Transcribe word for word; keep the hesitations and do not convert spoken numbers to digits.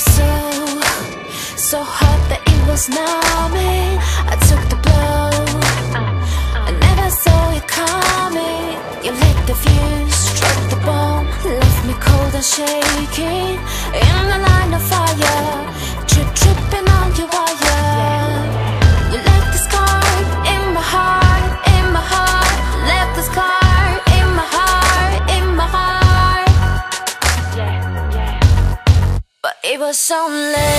so, so hot that it was numbing. I took the blow, I never saw it coming. You lit the fuse, struck the bomb, left me cold and shaking. In the line of fire, trip tripping on your wire. You left the scar in my heart, in my heart. Left the scar in my heart, in my heart. But it was only